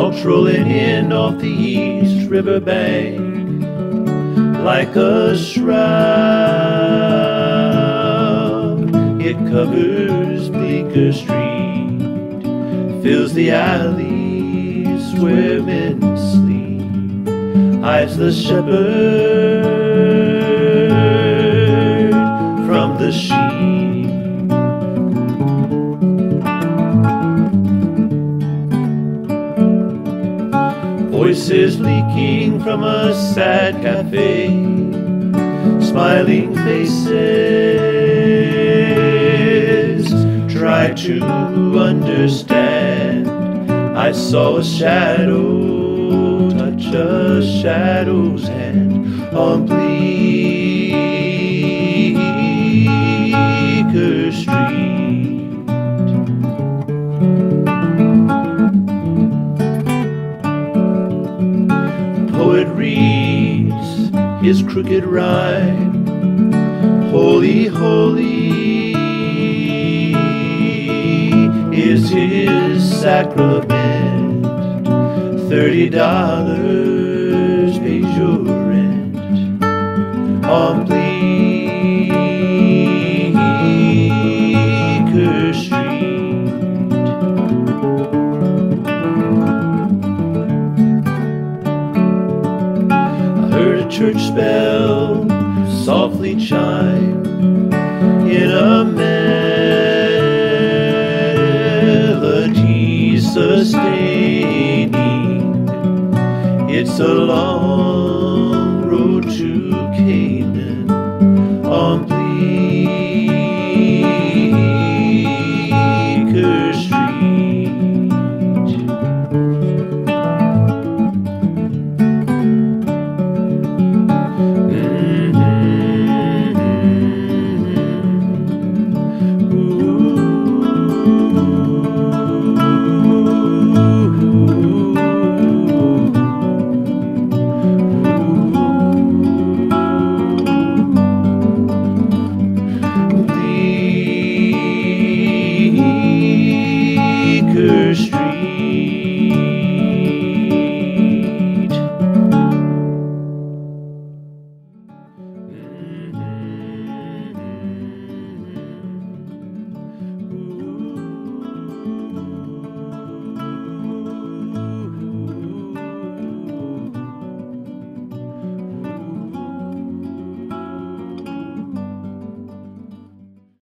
Smoke rolling in off the east riverbank like a shroud. It covers Bleecker Street, fills the alleys where men sleep, hides the shepherd from the sheep. Voices leaking from a sad cafe, smiling faces try to understand. I saw a shadow touch a shadow's hand on Bleecker Street. Poet reads his crooked rhyme, holy, holy is his sacrament. $30 pays your rent on Bleecker Street. I heard a church bell softly chime in a melody sustaining. It's a long road to Canaan on Bleecker Street. Bleecker Street.